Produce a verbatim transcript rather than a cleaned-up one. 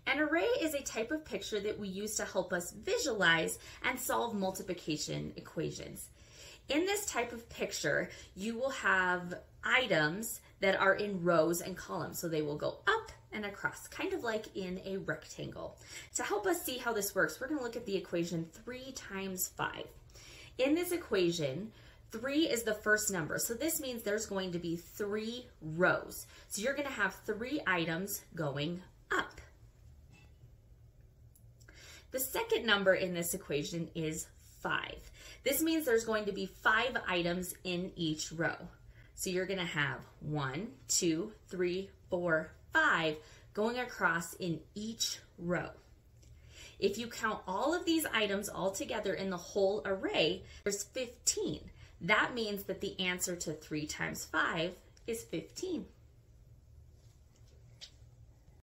An array is a type of picture that we use to help us visualize and solve multiplication equations. In this type of picture, you will have items that are in rows and columns, so they will go up and across, kind of like in a rectangle. To help us see how this works, we're going to look at the equation three times five. In this equation, three is the first number, so this means there's going to be three rows. So you're going to have three items going up. The second number in this equation is five. This means there's going to be five items in each row. So you're going to have one, two, three, four, five going across in each row. If you count all of these items all together in the whole array, there's fifteen. That means that the answer to three times five is fifteen.